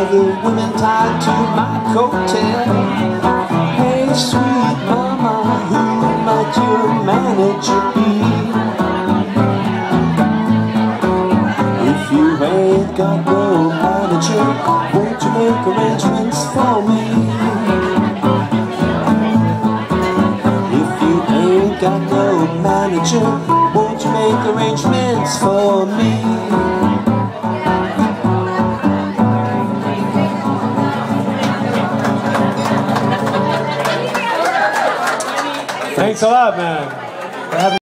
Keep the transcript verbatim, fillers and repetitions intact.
other women tied to my coattail. Hey sweet mama, who might your manager be? If you ain't got no manager, won't you make arrangements for me? If you ain't got no manager, won't you make arrangements for me? Thanks a lot, man.